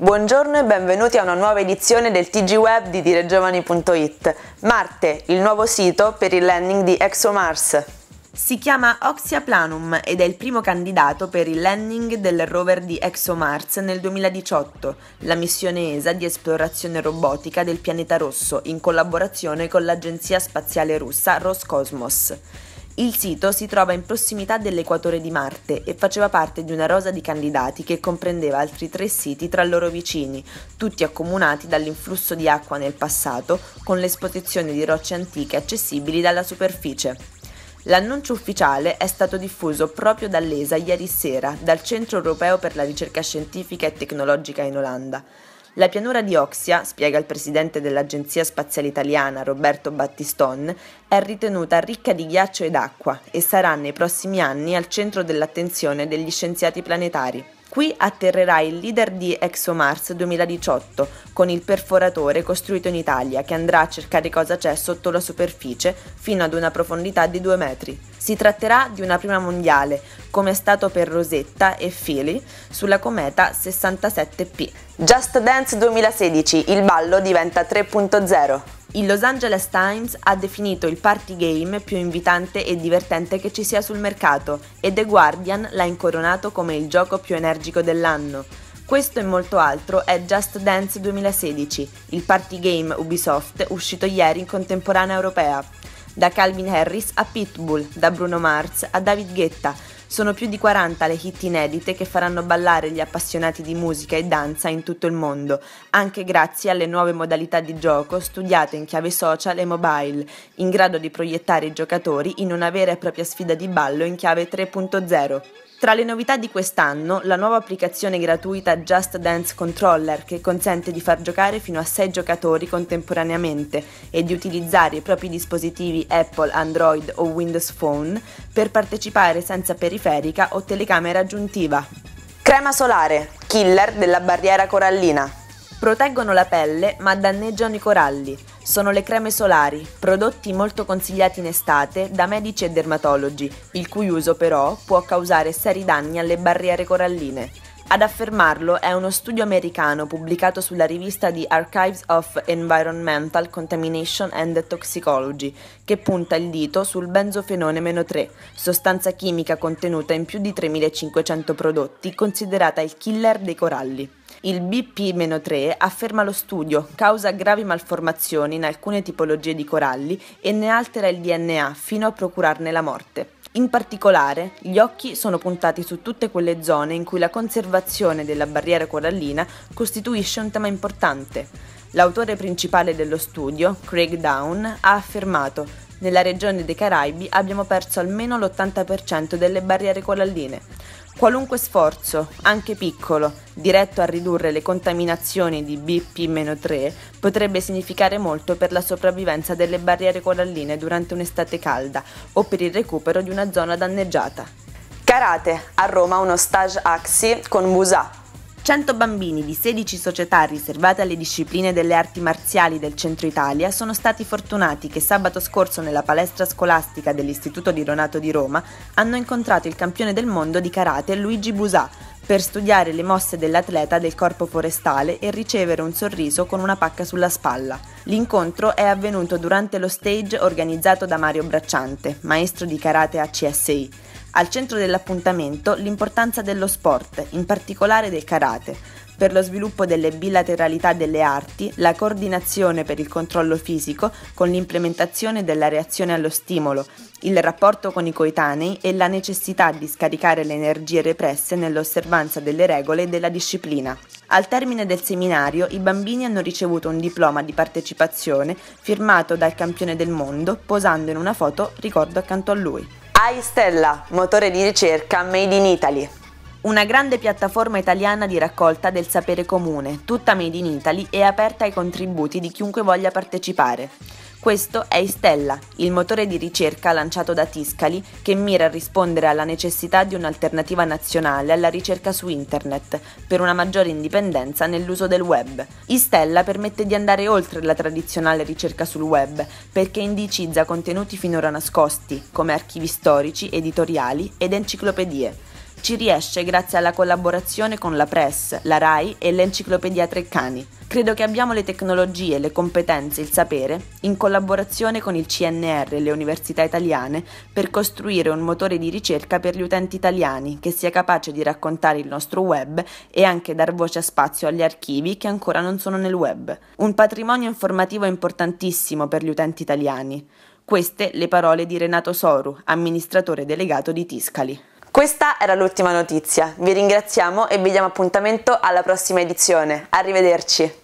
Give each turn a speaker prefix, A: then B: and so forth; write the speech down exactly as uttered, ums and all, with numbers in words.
A: Buongiorno e benvenuti a una nuova edizione del T G Web di diregiovani punto it. Marte, il nuovo sito per il landing di ExoMars. Si chiama Oxia Planum ed è il primo candidato per il landing del rover di ExoMars nel duemiladiciotto, la missione E S A di esplorazione robotica del pianeta rosso in collaborazione con l'agenzia spaziale russa Roscosmos. Il sito si trova in prossimità dell'equatore di Marte e faceva parte di una rosa di candidati che comprendeva altri tre siti tra loro vicini, tutti accomunati dall'influsso di acqua nel passato, con l'esposizione di rocce antiche accessibili dalla superficie. L'annuncio ufficiale è stato diffuso proprio dall'E S A ieri sera, dal Centro Europeo per la Ricerca Scientifica e Tecnologica in Olanda. La pianura di Oxia, spiega il presidente dell'Agenzia Spaziale Italiana Roberto Battiston, è ritenuta ricca di ghiaccio ed acqua e sarà nei prossimi anni al centro dell'attenzione degli scienziati planetari. Qui atterrerà il leader di ExoMars duemiladiciotto, con il perforatore costruito in Italia, che andrà a cercare cosa c'è sotto la superficie fino ad una profondità di due metri. Si tratterà di una prima mondiale, come è stato per Rosetta e Philae sulla cometa sessantasette P. Just Dance duemilasedici, il ballo diventa tre punto zero. Il Los Angeles Times ha definito il party game più invitante e divertente che ci sia sul mercato e The Guardian l'ha incoronato come il gioco più energico dell'anno. Questo e molto altro è Just Dance duemilasedici, il party game Ubisoft uscito ieri in contemporanea europea. Da Calvin Harris a Pitbull, da Bruno Mars a David Guetta, sono più di quaranta le hit inedite che faranno ballare gli appassionati di musica e danza in tutto il mondo, anche grazie alle nuove modalità di gioco studiate in chiave social e mobile, in grado di proiettare i giocatori in una vera e propria sfida di ballo in chiave tre punto zero. Tra le novità di quest'anno, la nuova applicazione gratuita Just Dance Controller, che consente di far giocare fino a sei giocatori contemporaneamente e di utilizzare i propri dispositivi Apple, Android o Windows Phone per partecipare senza periferica o telecamera aggiuntiva. Crema solare, killer della barriera corallina. Proteggono la pelle ma danneggiano i coralli. Sono le creme solari, prodotti molto consigliati in estate da medici e dermatologi, il cui uso però può causare seri danni alle barriere coralline. Ad affermarlo è uno studio americano pubblicato sulla rivista The Archives of Environmental Contamination and Toxicology, che punta il dito sul benzofenone meno tre, sostanza chimica contenuta in più di tremilacinquecento prodotti, considerata il killer dei coralli. Il B P meno tre, afferma lo studio, causa gravi malformazioni in alcune tipologie di coralli e ne altera il D N A fino a procurarne la morte. In particolare, gli occhi sono puntati su tutte quelle zone in cui la conservazione della barriera corallina costituisce un tema importante. L'autore principale dello studio, Craig Down, ha affermato: nella regione dei Caraibi abbiamo perso almeno l'ottanta per cento delle barriere coralline. Qualunque sforzo, anche piccolo, diretto a ridurre le contaminazioni di B P meno tre potrebbe significare molto per la sopravvivenza delle barriere coralline durante un'estate calda o per il recupero di una zona danneggiata. Karate, a Roma uno stage Axi con Busà. cento bambini di sedici società riservate alle discipline delle arti marziali del centro Italia sono stati fortunati che sabato scorso nella palestra scolastica dell'Istituto di Ronato di Roma hanno incontrato il campione del mondo di karate Luigi Busà per studiare le mosse dell'atleta del corpo forestale e ricevere un sorriso con una pacca sulla spalla. L'incontro è avvenuto durante lo stage organizzato da Mario Bracciante, maestro di karate A C S I. Al centro dell'appuntamento l'importanza dello sport, in particolare del karate, per lo sviluppo delle bilateralità delle arti, la coordinazione per il controllo fisico con l'implementazione della reazione allo stimolo, il rapporto con i coetanei e la necessità di scaricare le energie represse nell'osservanza delle regole e della disciplina. Al termine del seminario i bambini hanno ricevuto un diploma di partecipazione firmato dal campione del mondo, posando in una foto ricordo accanto a lui. iStella, motore di ricerca Made in Italy. Una grande piattaforma italiana di raccolta del sapere comune, tutta Made in Italy e aperta ai contributi di chiunque voglia partecipare. Questo è iStella, il motore di ricerca lanciato da Tiscali che mira a rispondere alla necessità di un'alternativa nazionale alla ricerca su internet per una maggiore indipendenza nell'uso del web. iStella permette di andare oltre la tradizionale ricerca sul web perché indicizza contenuti finora nascosti, come archivi storici, editoriali ed enciclopedie. Ci riesce grazie alla collaborazione con la Press, la RAI e l'Enciclopedia Treccani. Credo che abbiamo le tecnologie, le competenze, il sapere, in collaborazione con il C N R e le università italiane, per costruire un motore di ricerca per gli utenti italiani che sia capace di raccontare il nostro web e anche dar voce a spazio agli archivi che ancora non sono nel web. Un patrimonio informativo importantissimo per gli utenti italiani. Queste le parole di Renato Soru, amministratore delegato di Tiscali. Questa era l'ultima notizia. Vi ringraziamo e vi diamo appuntamento alla prossima edizione. Arrivederci.